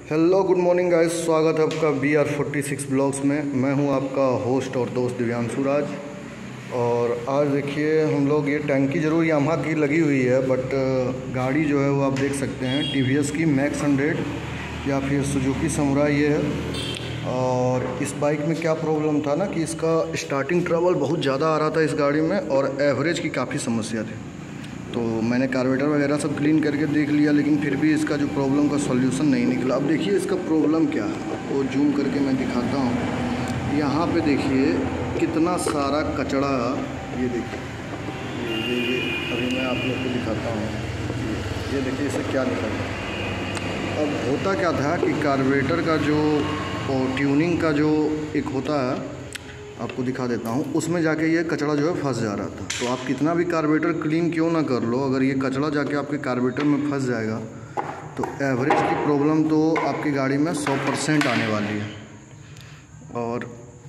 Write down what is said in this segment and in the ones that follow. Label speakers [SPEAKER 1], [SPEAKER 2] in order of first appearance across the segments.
[SPEAKER 1] Hello good morning guys, स्वागत है आपका BR46 ब्लॉग्स में। मैं हूं आपका होस्ट और दोस्त दिव्यांशु राज। और आज देखिए हम लोग, ये टैंकी ज़रूर यामाहा की लगी हुई है, बट गाड़ी जो है वो आप देख सकते हैं TVS की मैक्स 100 या फिर सुजुकी समुराई ये है। और इस बाइक में क्या प्रॉब्लम था ना कि इसका स्टार्टिंग ट्रबल बहुत ज़्यादा आ रहा था इस गाड़ी में, और एवरेज की काफ़ी समस्या थी। तो मैंने कार्बोरेटर वगैरह सब क्लीन करके देख लिया, लेकिन फिर भी इसका जो प्रॉब्लम का सॉल्यूशन नहीं निकला। अब देखिए इसका प्रॉब्लम क्या है, आपको जूम करके मैं दिखाता हूँ। यहाँ पे देखिए कितना सारा कचरा, ये देखिए ये अभी मैं आप लोग को दिखाता हूँ। ये देखिए इसे क्या निकला। अब होता क्या था कि कार्बोरेटर का जो ट्यूनिंग का जो एक होता है, आपको दिखा देता हूँ, उसमें जाके ये कचरा जो है फंस जा रहा था। तो आप कितना भी कार्बोरेटर क्लीन क्यों ना कर लो, अगर ये कचरा जाके आपके कार्बोरेटर में फंस जाएगा तो एवरेज की प्रॉब्लम तो आपकी गाड़ी में 100% आने वाली है। और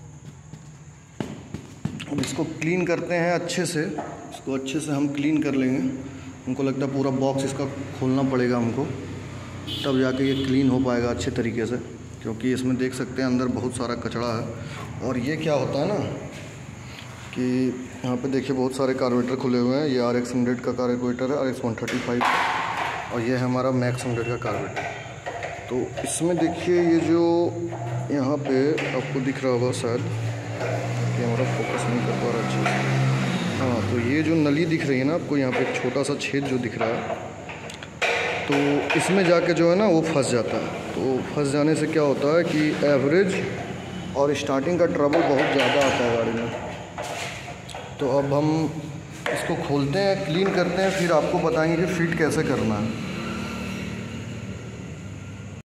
[SPEAKER 1] इसको क्लीन करते हैं अच्छे से, इसको अच्छे से हम क्लीन कर लेंगे। हमको लगता है पूरा बॉक्स इसका खोलना पड़ेगा हमको, तब जाके ये क्लीन हो पाएगा अच्छे तरीके से, क्योंकि इसमें देख सकते हैं अंदर बहुत सारा कचरा है। और ये क्या होता है ना कि यहाँ पे देखिए बहुत सारे कार्बोरेटर खुले हुए हैं। ये RX 100 का कार्बोरेटर है, RX 135, और ये है हमारा मैक्स 100 का कार्बोरेटर। तो इसमें देखिए ये जो यहाँ पे आपको दिख रहा होगा शायद, कि हमारा फोकस नहीं कर पा रहा अच्छे से। हाँ, तो ये जो नली दिख रही है ना आपको, यहाँ पे एक छोटा सा छेद जो दिख रहा है, तो इसमें जाके जो है ना वो फंस जाता है। तो फंस जाने से क्या होता है कि एवरेज और स्टार्टिंग का ट्रबल बहुत ज़्यादा आता है गाड़ी में। तो अब हम इसको खोलते हैं, क्लीन करते हैं, फिर आपको बताएंगे कि फिट कैसे करना है।